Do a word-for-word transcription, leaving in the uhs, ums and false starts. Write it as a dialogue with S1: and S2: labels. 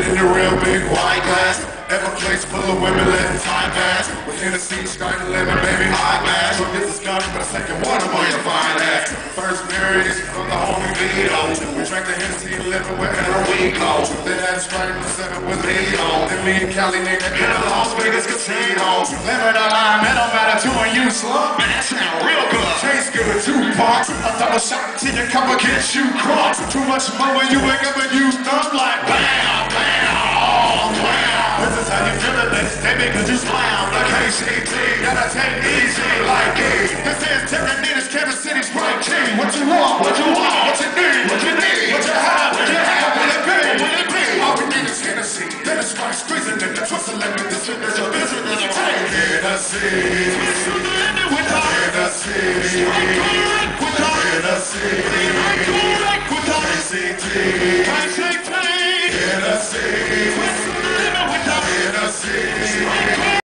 S1: in the real big white glass. Everplace full of women letting time pass. With Hennessy, starting lemon, baby, high mash. Don't get the scotch, but a second one, I'm on your fine ass. First marriage from the homie Vito. We drank the Hennessy and living with her we go. Then had a strike with seven with Leo. Then me and Cali nigga in the Las Vegas casino. Living a line, it don't matter to when you slump. Man, that sound real good. Chase good two parts. A double shot to your cup against you crunk. Too much more when you wake up and you thump like bam, bam, oh, bam. This is how you feel it, let's stay because you slam. Like K C T, gotta take easy like E. This is Terranina's Kansas City's right king. What you want, what you want, what you need, what you need, what you have, what you have, what it be, what it be. All we need is Hennessy, then it's right squeezing in the twist and let me this shit is your business, is your take. Hennessy, Hennessy, Hennessy, K C T.